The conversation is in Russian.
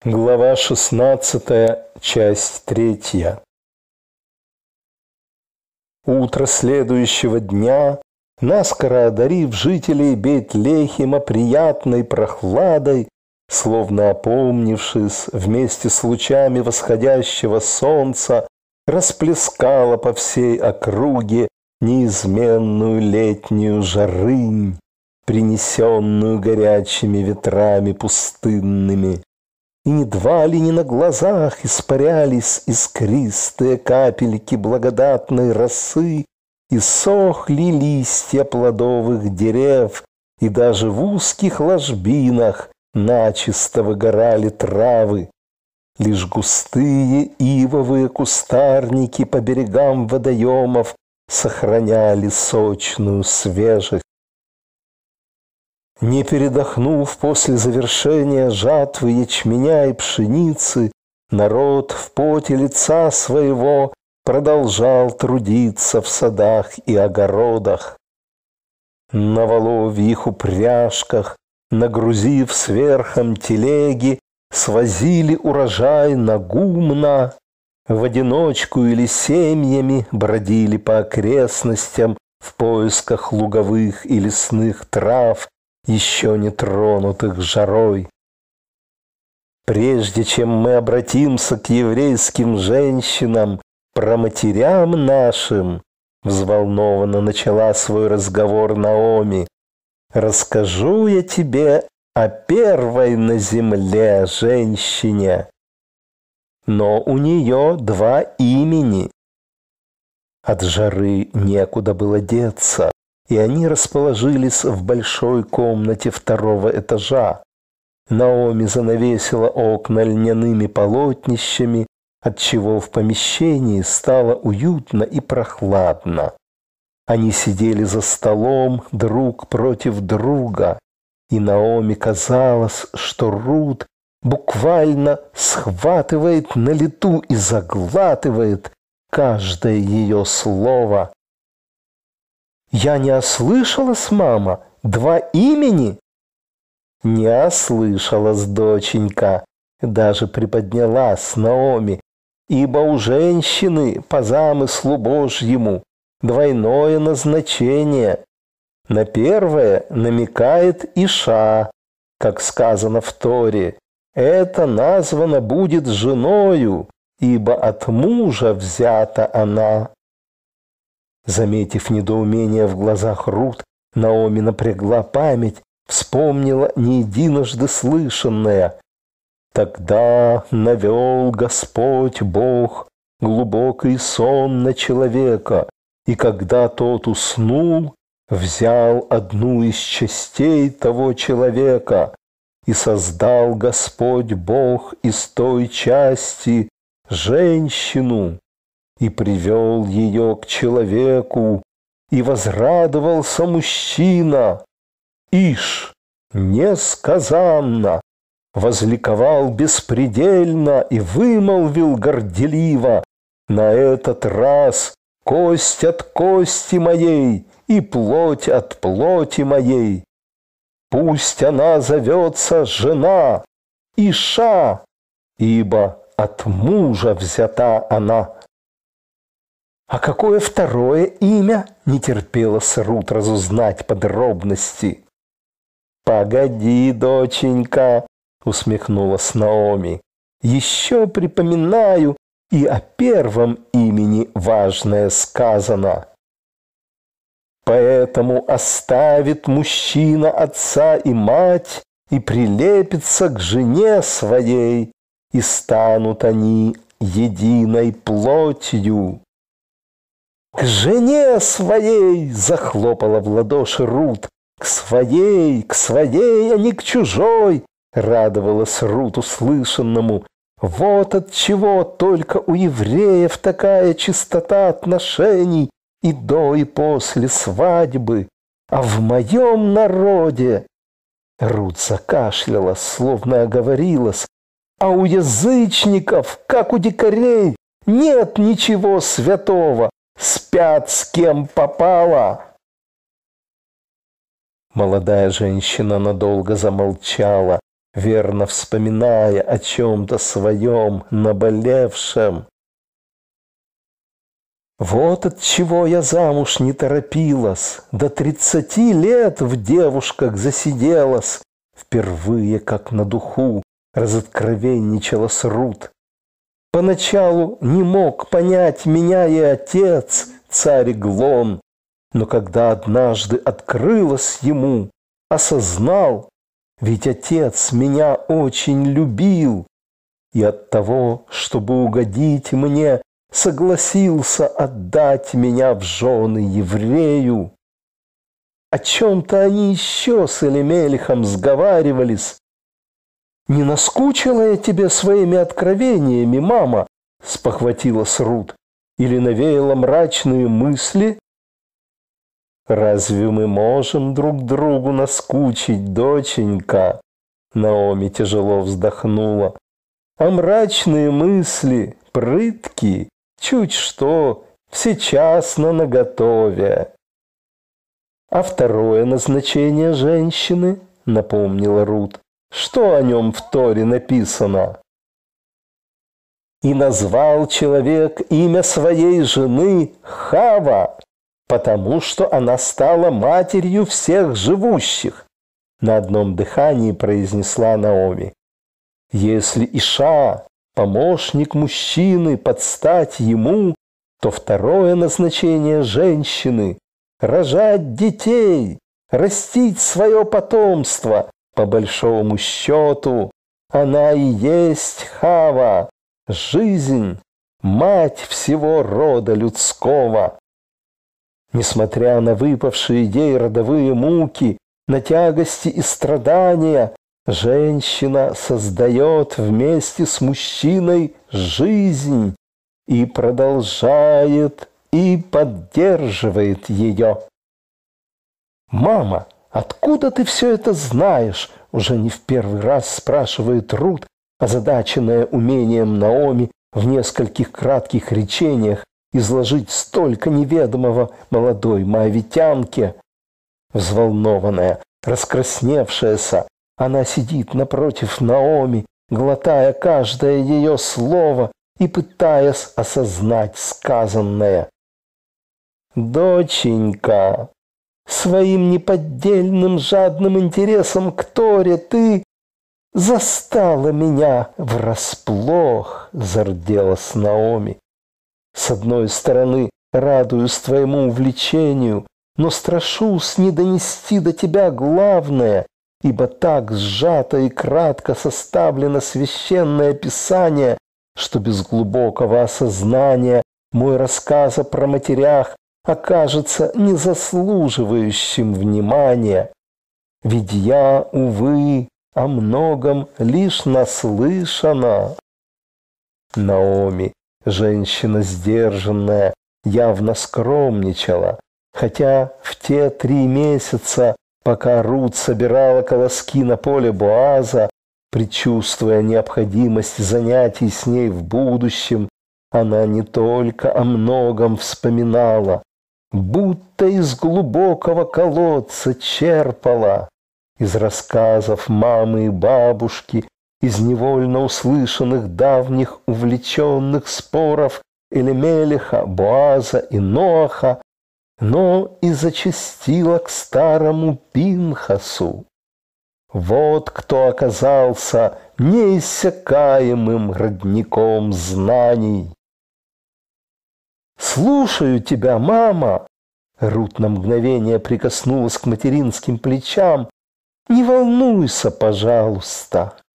Глава 16, часть 3. Утро следующего дня, наскоро одарив жителей Бейт-Лехема приятной прохладой, словно опомнившись, вместе с лучами восходящего солнца, расплескала по всей округе неизменную летнюю жарынь, принесенную горячими ветрами пустынными. И едва ли не на глазах испарялись искристые капельки благодатной росы, и сохли листья плодовых дерев, и даже в узких ложбинах начисто выгорали травы. Лишь густые ивовые кустарники по берегам водоемов сохраняли сочную свежесть. Не передохнув после завершения жатвы ячменя и пшеницы, народ в поте лица своего продолжал трудиться в садах и огородах. На воловьих упряжках, нагрузив сверхом телеги, свозили урожай на гумна, в одиночку или семьями бродили по окрестностям в поисках луговых и лесных трав, еще не тронутых жарой. Прежде чем мы обратимся к еврейским женщинам, праматерям нашим, взволнованно начала свой разговор Наоми, расскажу я тебе о первой на земле женщине. Но у нее два имени. От жары некуда было деться, и они расположились в большой комнате второго этажа. Наоми занавесила окна льняными полотнищами, отчего в помещении стало уютно и прохладно. Они сидели за столом друг против друга, и Наоми казалось, что Рут буквально схватывает на лету и заглатывает каждое ее слово. «Я не ослышалась, мама? Два имени?» «Не ослышалась, доченька», — даже приподнялась Наоми, «ибо у женщины по замыслу Божьему двойное назначение. На первое намекает Иша, как сказано в Торе, это названо будет женою, ибо от мужа взята она». Заметив недоумение в глазах Рут, Наоми напрягла память, вспомнила не единожды слышанное. «Тогда навел Господь Бог глубокий сон на человека, и когда тот уснул, взял одну из частей того человека, и создал Господь Бог из той части женщину, и привел ее к человеку, и возрадовался мужчина. Ишь, несказанно, возликовал беспредельно и вымолвил горделиво: на этот раз кость от кости моей и плоть от плоти моей. Пусть она зовется жена, Иша, ибо от мужа взята она. «А какое второе имя?» — не терпелась Рут разузнать подробности. «Погоди, доченька», — усмехнулась Наоми, «еще припоминаю, и о первом имени важное сказано. Поэтому оставит мужчина отца и мать и прилепится к жене своей, и станут они единой плотью». «К жене своей!» — захлопала в ладоши Рут. К своей, а не к чужой!» — радовалась Рут услышанному. «Вот от чего только у евреев такая чистота отношений и до, и после свадьбы. А в моем народе...» Рут закашлялась, словно оговорилась. «А у язычников, как у дикарей, нет ничего святого. Спят с кем попало». Молодая женщина надолго замолчала, верно вспоминая о чем-то своем наболевшем. Вот от чего я замуж не торопилась, до 30 лет в девушках засиделась, впервые, как на духу, разоткровенничалась Рут. Поначалу не мог понять меня и отец, царь Эглон, но когда однажды открылось ему, осознал, ведь отец меня очень любил, и от того, чтобы угодить мне, согласился отдать меня в жены еврею. О чем-то они еще с Элимелехом сговаривались. «Не наскучила я тебе своими откровениями, мама?» – спохватилась Рут. «Или навеяла мрачные мысли?» «Разве мы можем друг другу наскучить, доченька?» Наоми тяжело вздохнула. «А мрачные мысли, прытки, чуть что, всечасно наготове». «А второе назначение женщины?» – напомнила Рут. «Что о нем в Торе написано?» «И назвал человек имя своей жены Хава, потому что она стала матерью всех живущих», – на одном дыхании произнесла Наоми. «Если Иша, помощник мужчины, под стать ему, то второе назначение женщины – рожать детей, растить свое потомство. По большому счету, она и есть Хава, жизнь, мать всего рода людского». Несмотря на выпавшие ей родовые муки, на тягости и страдания, женщина создает вместе с мужчиной жизнь и продолжает, и поддерживает ее. «Мама, откуда ты все это знаешь?» – уже не в первый раз спрашивает Рут, озадаченная умением Наоми в нескольких кратких речениях изложить столько неведомого молодой моавитянке. Взволнованная, раскрасневшаяся, она сидит напротив Наоми, глотая каждое ее слово и пытаясь осознать сказанное. «Доченька, своим неподдельным жадным интересом к Торе ты застала меня врасплох», – зарделась Наоми. «С одной стороны, радуюсь твоему увлечению, но страшусь не донести до тебя главное, ибо так сжато и кратко составлено священное писание, что без глубокого осознания мой рассказ о праматерях окажется незаслуживающим внимания. Ведь я, увы, о многом лишь наслышана». Наоми, женщина сдержанная, явно скромничала, хотя в те 3 месяца, пока Рут собирала колоски на поле Боаза, предчувствуя необходимость занятий с ней в будущем, она не только о многом вспоминала, будто из глубокого колодца черпала, из рассказов мамы и бабушки, из невольно услышанных давних увлеченных споров Элимелеха, Боаза и Ноаха, но и зачастила к старому Пинхасу. Вот кто оказался неиссякаемым родником знаний. «Слушаю тебя, мама!» Рут на мгновение прикоснулась к материнским плечам. «Не волнуйся, пожалуйста!»